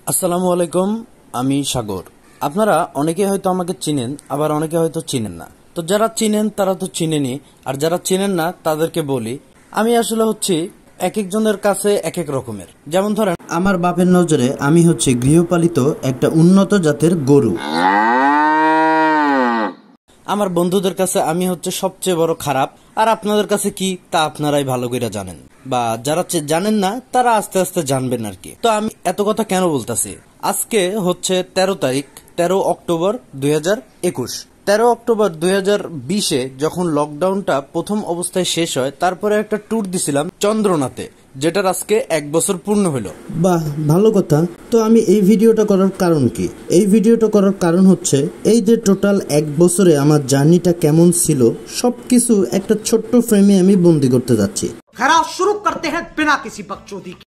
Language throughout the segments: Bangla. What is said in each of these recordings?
আসসালামু আলাইকুম, আমি সাগর। আপনারা অনেকে হয়তো আমাকে চিনেন, আবার অনেকে হয়তো চিনেন না। তো যারা চিনেন তারা তো চিনেনই, আর যারা চিনেন না তাদেরকে বলি আমি আসলে হচ্ছি এক একজনের কাছে এক এক রকমের। যেমন ধরেন, আমার বাপের নজরে আমি হচ্ছে গৃহপালিত একটা উন্নত জাতের গরু। আমার বন্ধুদের কাছে আমি হচ্ছে সবচেয়ে বড় খারাপ, আর আপনাদের কাছে কি তা আপনারাই ভালো করে জানেন, বা যারা জানেন না তারা আস্তে আস্তে জানবেন আর কি। তো আমি এত কথা কেন বলতেছি? আজকে হচ্ছে 13 তারিখ, 13 অক্টোবর 2021। 13 অক্টোবর 2020-এ যখন লকডাউনটা প্রথম অবস্থায় শেষ হয়, তারপরে একটা ট্যুর দিছিলাম চন্দ্রনাথে, যেটার আজকে 1 বছর পূর্ণ হলো। বাহ, ভালো কথা। তো আমি এই ভিডিওটা করার কারণ কি? এই ভিডিওটা করার কারণ হচ্ছে এই যে টোটাল 1 বছরে আমার জার্নিটা কেমন ছিল সবকিছু একটা ছোট্ট ফ্রেমে আমি বন্দি করতে যাচ্ছি। खैर शुरू करते हैं बिना किसी बकचोदी के।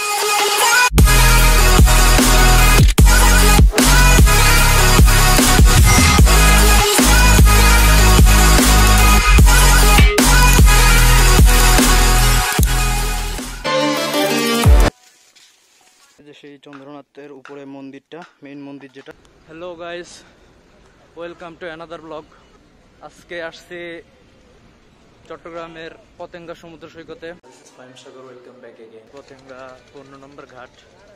সেই চন্দ্রনাথের উপরে মন্দিরটা, মেইন মন্দির যেটা। Hello guys, welcome to another blog. আজকে আসছে চট্টগ্রামের পতেঙ্গা সমুদ্র সৈকতে। Sagar, welcome back again. Patenga 15 নম্বর ঘাট।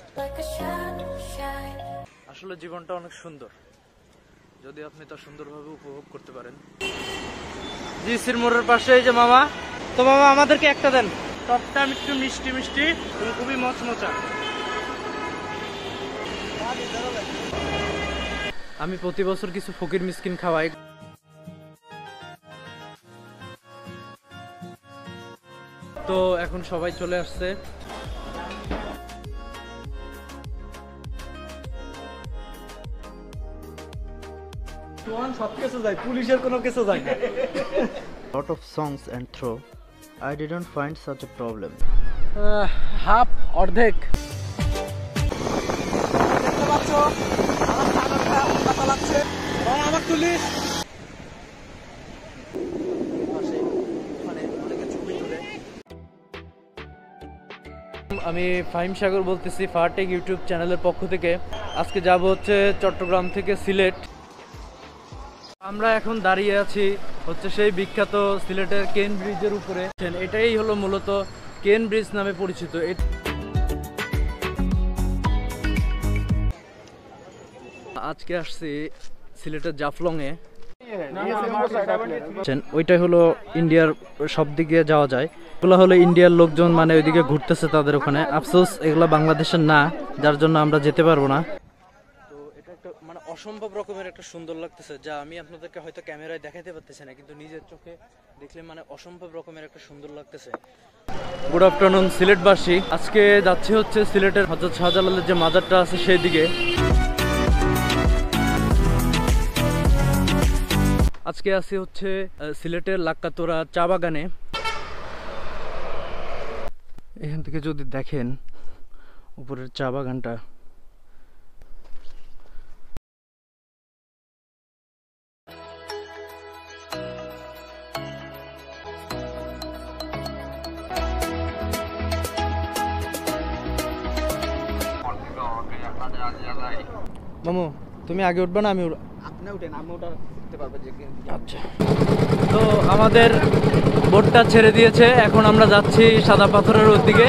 আসলে জীবনটা অনেক সুন্দর যদি আপনি তা সুন্দরভাবে উপভোগ করতে পারেন। জি সিরমোড়ের পাশে এই যে মামা। তো মামা আমাদেরকে একটা দেন, টপটা একটু মিষ্টি মিষ্টি এবং খুবই মচমচা। আমি প্রতি বছর কিছু ফকির মিসকিন খাওয়াই। তো এখন সবাই চলে আসছে। পুলিশের কোনো কিছু যায় না। Lot of songs and throw. I didn't find such a problem. Half অর্ধেক। আমার পুলিশ আমি ফাহিম সাগর বলতেছি, ফারটেক ইউটিউব চ্যানেলের পক্ষ থেকে। আজকে যাব হচ্ছে চট্টগ্রাম থেকে সিলেট। আমরা এখন দাঁড়িয়ে আছি হচ্ছে সেই বিখ্যাত সিলেটের কেন ব্রিজের উপরে। এটাই হলো মূলত কেন ব্রিজ নামে পরিচিত। আজকে আসছি সিলেটের জাফলংয়ে। ওইটাই হলো ইন্ডিয়ার সব দিকে যাওয়া যায়। এগুলো হলো ইন্ডিয়ার লোকজন, মানে ওইদিকে ঘুরতেছে তাদের ওখানে। আফসোস এগুলো বাংলাদেশের না, যার জন্য আমরা যেতে পারবো না। তো এটা একটা মানে অসম্ভব রকমের একটা সুন্দর লাগতেছে, যা আমি আপনাদেরকে হয়তো ক্যামেরায় দেখাতে পারতেছি না, কিন্তু নিজের চোখে দেখলে মানে অসম্ভব রকমের একটা সুন্দর লাগতেছে। গুড আফটারনুন সিলেটবাসী। আজকে যাচ্ছি হচ্ছে সিলেটের হযরত শাহজালালের যে মাজারটা আছে সেই দিকে। আজকে আছি হচ্ছে সিলেটের লাক্কাতোরা চা বাগানে। এখান থেকে যদি দেখেন উপরের চা বাগানটা, মামু তুমি আগে উঠবে না? আমি আপনি উঠেন, আমি ওটা উঠতে পারবো যে। আচ্ছা, তো আমাদের বোটটা ছেড়ে দিয়েছে, এখন আমরা যাচ্ছি সাদা পাথরের ওদিকে।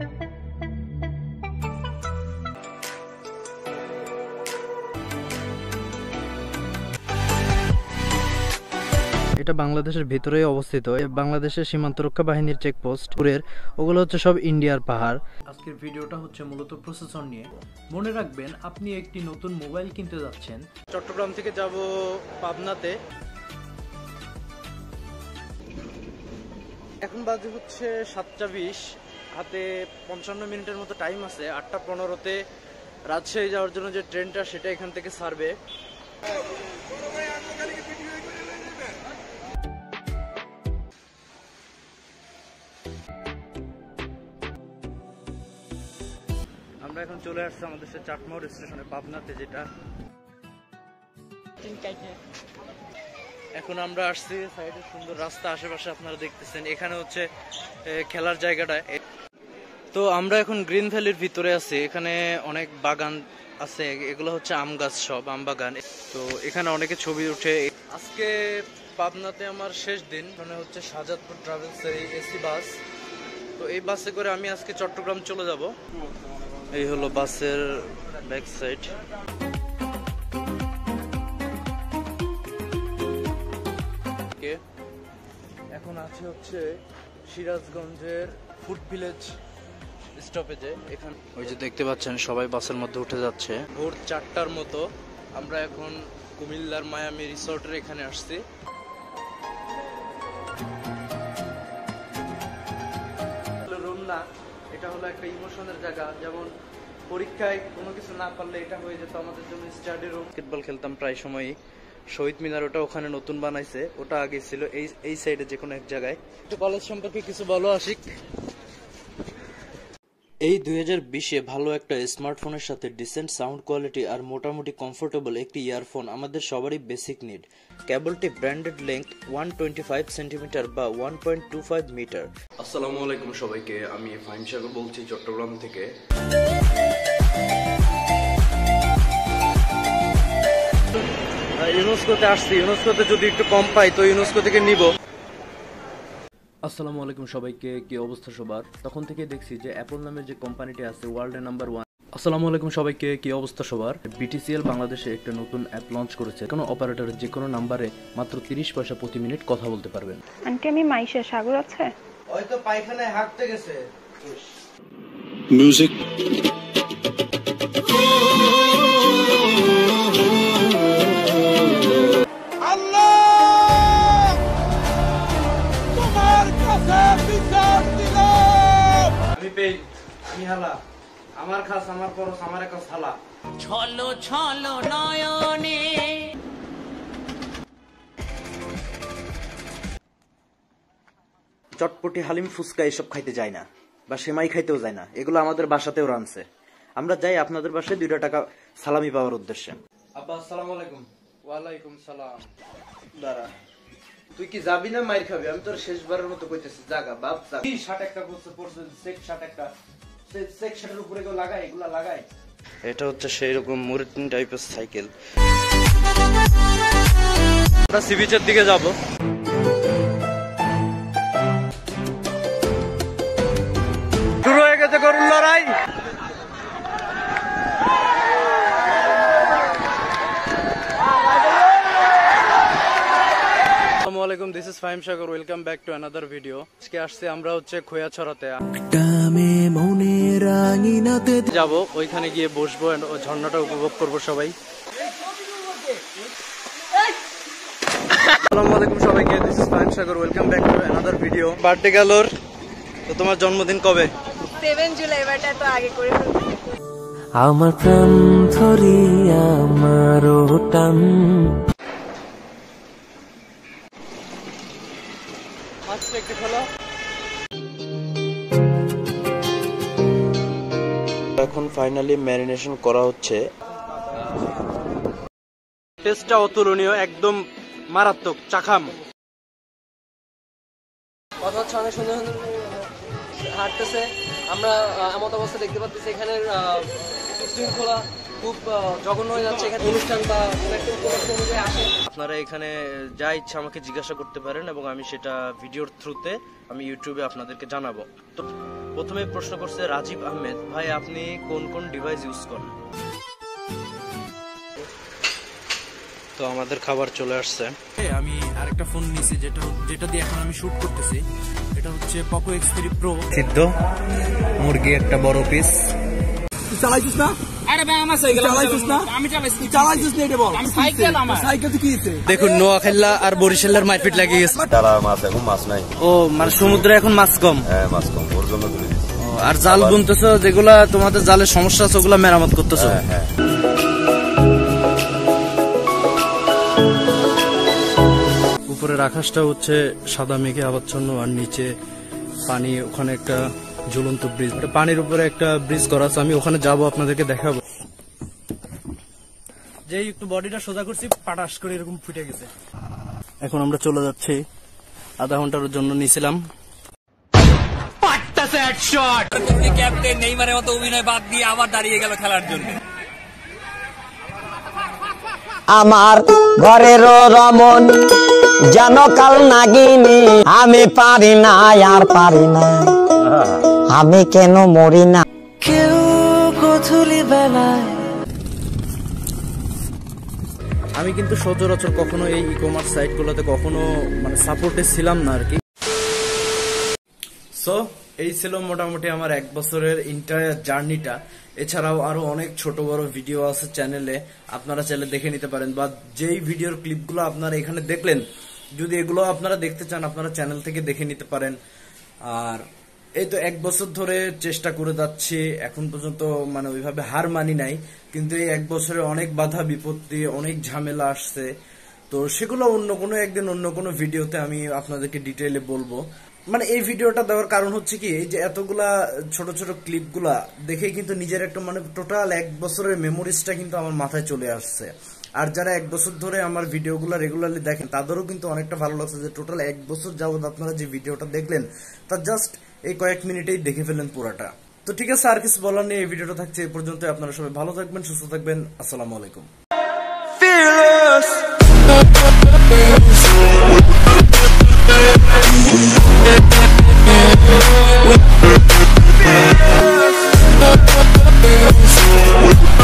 এটা বাংলাদেশের ভিতরেই অবস্থিত। বাংলাদেশের সীমান্ত রক্ষা বাহিনীর চেকপোস্ট ওগুলো হচ্ছে সব ইন্ডিয়ার পাহাড়। আজকের ভিডিওটা হচ্ছে মূলত প্রসেসর নিয়ে। মনে রাখবেন, আপনি একটি নতুন মোবাইল কিনতে যাচ্ছেন। চট্টগ্রাম থেকে যাব পাবনাতে। এখন বাজে হচ্ছে 7টা 20, হাতে 55 মিনিটের মতো টাইম আছে। 8টা 15-তে রাজশাহী যাওয়ার জন্য যে ট্রেনটা, সেটা এখান থেকে ছাড়বে। আমরা এখন চলে আসছি আমাদের সে চাটমোহর স্টেশনে, পাবনাতে, যেটা এখন আমরা আসছি সাইডে সুন্দর রাস্তা, আশেপাশে আপনারা দেখতেছেন। এখানে হচ্ছে খেলার জায়গাটা। তো আমরা এখন গ্রিন ভ্যালির ভিতরে আছি। এখানে অনেক বাগান আছে, এগুলো হচ্ছে আম গাছ, সব আম বাগান। তো এখানে অনেকে ছবি উঠে। আজকে পাবনাতে আমার শেষ দিন, মানে হচ্ছে শাহজাদপুর ট্রাভেলস এর এসি বাস। তো এই বাসে করে আমি আজকে চট্টগ্রাম চলে যাব। এই হলো বাসের ব্যাক সাইড। এখন আছে হচ্ছে সিরাজগঞ্জের ফুড ভিলেজ স্টপেজে। এখানে ওই যে দেখতে পাচ্ছেন সবাই বাসের মধ্যে উঠে যাচ্ছে। ভোর 4টার মতো আমরা এখন কুমিল্লার মায়ামি রিসোর্টের এখানে আসছি। রুম না, এটা হলো একটা ইমোশনের জায়গা। যেমন পরীক্ষায় কোনো কিছু না পারলে এটা হয়ে যেত আমাদের জন্য স্টাডি রুম। বাস্কেটবল খেলতাম প্রায় সময়ই। শহীদ মিনার ওটা ওখানে নতুন বানাইছে, ওটা আগে ছিল এই সাইডে যে কোনো এক জায়গায়। কলেজ সম্পর্কে কিছু বলো আশিক। এই 2020-এ ভালো একটা স্মার্টফোনের সাথে ডিসেন্ট সাউন্ড কোয়ালিটি আর মোটামুটি কমফোর্টেবল একটি ইয়ারফোন আমাদের সবারই বেসিক নিড। কেবলটি ব্র্যান্ডেড লেংথ 125 সেন্টিমিটার বা 1.25 মিটার। আসসালামু আলাইকুম সবাইকে, আমি ফাহিম সাগর বলছি চট্টগ্রাম থেকে। ইউনেস্কোতে আসছি, ইউনেস্কোতে যদি একটু কম পাই তো ইউনেস্কো থেকে নিব। আসসালামু আলাইকুম সবাইকে, কি অবস্থা সবার? তখন থেকে দেখছি যে অ্যাপল নামের যে কোম্পানিটি আছে ওয়ার্ল্ডের নাম্বার 1। আসসালামু আলাইকুম সবাইকে, কি অবস্থা সবার? বিটিসিএল বাংলাদেশে একটা নতুন অ্যাপ লঞ্চ করেছে। কোনো অপারেটরের যে কোনো নাম্বারে মাত্র 30 পয়সা প্রতি মিনিট কথা বলতে পারবেন। আন্টি আমি মাইশা, সাগর আছে? হয়তো পায়খানায় হাঁটতে গেছে। মিউজিক আমার খাস, আমার পরশ, আমার এক সালা। ছলো ছলো নয়নে চটপটি, হালিম, ফুচকা এসব খাইতে যায় না, বা সেমাই খাইতেও যায় না। এগুলো আমাদের বাসাতেও রানছে। আমরা যাই আপনাদের বাসায় 2 টাকা সালামি পাওয়ার উদ্দেশ্যে। আব্বা আসসালামু আলাইকুম। ওয়ালাইকুম সালাম। দাঁড়া, তুই কি যাবি না মাইর খাবি? আমি তোর শেষবারের মতো কইতেছি, জাগা বাপ জাগা। কি শার্ট একটা পরছে, সেক শার্ট একটা, সেক শার্টের উপরে কেউ লাগায়? এগুলা লাগায়? এটা হচ্ছে সেই রকম মুরিটিন টাইপের সাইকেল। আমরা সি বিচের দিকে যাব। শুরু হয়ে গেছে গরুর লড়াই। আসসালামু আলাইকুম, this is Fahim Sagar, welcome back to another video. আজকে আসছে আমরা হচ্ছে খোয়াছড়াতে যাব। ওইখানে গিয়ে বসবো, ঝর্ণাটা উপভোগ করবো সবাই। আসসালামু আলাইকুম সবাইকে, this is Fahim Sagar, welcome back to another video. Birthday গেল। তো তোমার জন্মদিন কবে? 7 জুলাই। বারটা তো আগে করে ফেলছি। আমার প্রাণ ধরিয়া আমার টান। একটু খেলো। এখন ফাইনালি ম্যারিনেশন করা হচ্ছে। টেস্টটা অতুলনীয়, একদম মারাত্মক, চাখাম। কথা হচ্ছে অনেক সুন্দর সুন্দর হাঁটতেছে। আমরা এমন অবস্থা দেখতে পাচ্ছি এখানে শৃঙ্খলা খুব জঘন্য হয়ে যাচ্ছে। এখানে অনুষ্ঠান বা অনুযায়ী আসে। আপনারা এখানে যা ইচ্ছা আমাকে জিজ্ঞাসা করতে পারেন এবং আমি সেটা ভিডিওর থ্রুতে আমি ইউটিউবে আপনাদেরকে জানাবো। তো প্রথমে প্রশ্ন করছে রাজীব আহমেদ, ভাই আপনি কোন কোন ডিভাইস ইউজ করেন? তো আমাদের খাবার চলে আসছে। আমি আরেকটা ফোন নিয়েছি যেটা দিয়ে এখন আমি শুট করতেছি। এটা হচ্ছে Poco X3 Pro। সিদ্ধ মুরগি একটা বড় পিস। তুই চালাইছিস না? আরে ভাই আমার সাইকেল চালাইছিস না? আমি চালাইছি। তুই চালাইছিস না এটা বল। আমি সাইকেল আমার। সাইকেল তো কি হইছে? দেখুন নোয়াখালী আর বরিশালের মারপিট লাগিয়ে গেছে। তারা মাছ, এখন মাছ নাই। ও মানে সমুদ্রে এখন মাছ কম। হ্যাঁ মাছ কম, ওর জন্য তুলে দিচ্ছি। আর জাল বুনতেছো, যেগুলা তোমাদের জালের সমস্যা আছে ওগুলা মেরামত করতেছো। হ্যাঁ উপরের আকাশটা হচ্ছে সাদা মেঘে আচ্ছন্ন, আর নিচে পানি। ওখানে একটা ঝুলন্ত ব্রিজ, পানির উপরে একটা ব্রিজ করা আছে। আমি ওখানে যাব, আপনাদেরকে দেখাবো। যেই একটু বডিটা সোজা করছি, পাটাস করে এরকম ফুটে গেছে। এখন আমরা চলে যাচ্ছি। আধা ঘন্টার জন্য নিয়েছিলাম। ক্যাপ্টেন নেইমারের মতো অভিনয় বাদ দিয়ে আবার দাঁড়িয়ে গেল খেলার জন্য। আমার ঘরের রমন যেন কাল নাগিনী, আমি পারি না আর পারি না, আমি কেন মরি না। কেউ গধূলি বেলায় আমি কিন্তু সচরাচর কখনো এই ই কমার্স সাইটগুলোতে কখনো মানে সাপোর্টে ছিলাম না আর কি। সো এই ছিল মোটামুটি আমার 1 বছরের ইন্টায়ার জার্নিটা। এছাড়াও আরো অনেক ছোট বড় ভিডিও আছে চ্যানেলে, আপনারা চাইলে দেখে নিতে পারেন, বা যেই ভিডিওর ক্লিপগুলো আপনারা এখানে দেখলেন যদি এগুলো আপনারা দেখতে চান আপনারা চ্যানেল থেকে দেখে নিতে পারেন। আর এই তো 1 বছর ধরে চেষ্টা করে যাচ্ছি, এখন পর্যন্ত মানে ওইভাবে হার মানি নাই, কিন্তু এই 1 বছরে অনেক বাধা বিপত্তি অনেক ঝামেলা আসছে। তো সেগুলো অন্য কোনো একদিন অন্য কোনো ভিডিওতে আমি আপনাদেরকে ডিটেইলে বলবো। মানে এই ভিডিওটা দেওয়ার কারণ হচ্ছে কি, এই যে এতগুলা ছোট ছোট ক্লিপগুলা দেখে কিন্তু নিজের একটা মানে টোটাল 1 বছরের মেমোরিজটা কিন্তু আমার মাথায় চলে আসছে। আর যারা 1 বছর ধরে আমার ভিডিওগুলো রেগুলারলি দেখেন তাদেরও কিন্তু অনেকটা ভালো লাগছে যে টোটাল 1 বছর যাবত আপনারা যে ভিডিওটা দেখলেন তা জাস্ট এই কয়েক মিনিটেই দেখে ফেলেন পুরাটা। তো ঠিক আছে, আর কিছু বলার নেই, এই ভিডিওটা থাকছে এই পর্যন্ত। আপনারা সবাই ভালো থাকবেন, সুস্থ থাকবেন, আসসালামু আলাইকুম। Fearless.